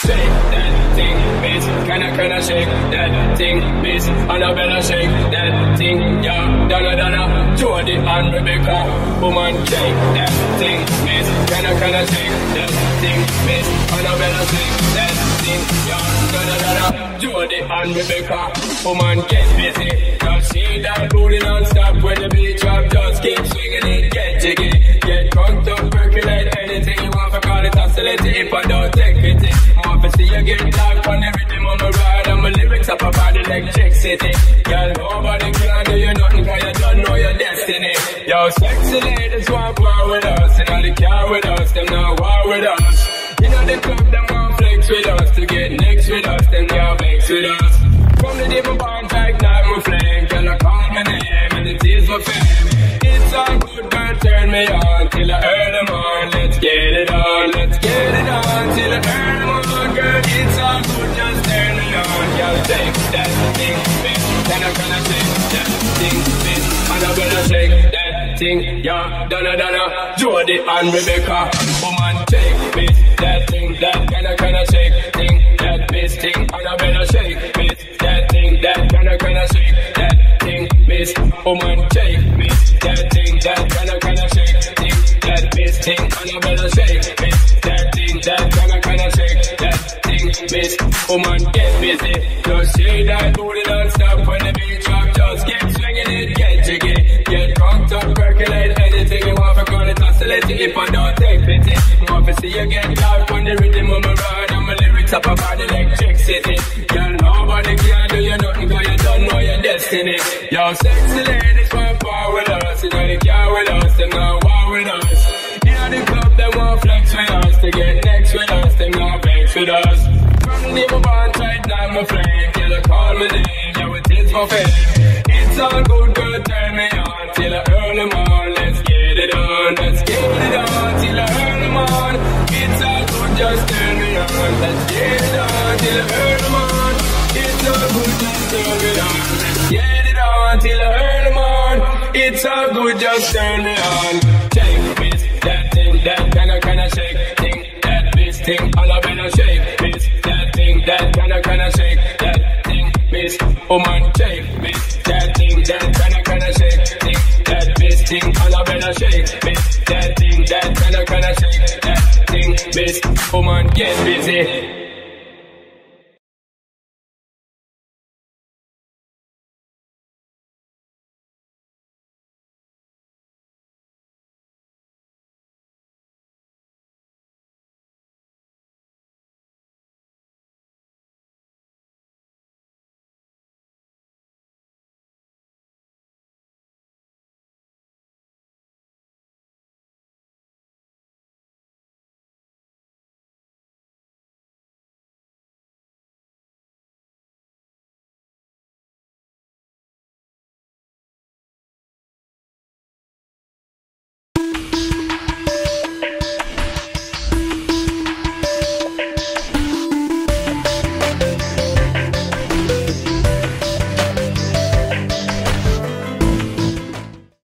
shake that thing, miss. Can I shake that thing, miss? Annabella shake that thing, yeah. Donna, Jody and Rebecca. Woman shake that thing, miss. Can I shake that thing, miss? Annabella shake that thing, yeah. Donna, Jody and Rebecca. Woman get busy, just see that booty non-stop. When the beat drop, just keep swinging it, get jiggy. Get drunk up, percolate anything you want, for call it oscillate. If I don't take it, want to see you get live on the rhythm of my ride. And my lyrics up about electricity. Girl, nobody can do you nothing, cause you don't know your destiny. Yo, sexy ladies want war with us. You know the car with us, them not war with us. You know the club, them want flex with us. To get next with us, them can't vex with us. From the day my bond, ignite my flame. Girl, I call my name and it is my fame. It's all good, girl, turn me on till I earn them on. Let's get it on, let's get it on till I earn them on. Girl, it's all good, just turn me on. Girl, take that thing, bitch. Can I shake that thing, bitch? Annabella shake that thing, yeah. Donna, Jody and Rebecca. Woman, take, bitch, that thing, that can I shake thing, that bitch thing. Annabella shake, bitch, that thing, that can I shake that thing, miss. Woman, shake, bitch, that thing, that can I shake thing, that bitch thing. Annabella shake, bitch, that thing, that can I shake that thing, miss. Woman, get busy, just shake that booty non-stop. When the beat drop, just keep swinging it, get jiggy. Get drunk up, percolate anything you want, for call it oscillate. If I don't take pity, want to see you get live on the rhythm of my ride. And my lyrics up about electricity. Girl, nobody can do you nothing, cause you don't know your destiny. Yo, sexy ladies want power with us. You know they care with us, them not war with us. You know the club, them want flex with us. To get next with us, them not vex with us. From the name of on tight, now my flame. Till I call my name, yeah, it is my fame. It's all good, girl, turn me on till I earn them on. Let's get it on, let's get it on till I earn them on. It's all good, just turn me on. Let's get it on till I earn them on. It's all good, just turn me on. Let's get it on till I earn them on. It's all good, just turn me on. Take miss, that thing, that can I shake thing, that miss thing. Annabella shake, miss, that thing, that can I shake that thing, miss. Woman, shake, miss, that thing, that can I shake thing, that miss thing. Annabella shake, miss, that thing, that can I shake that thing, miss. Woman, get busy.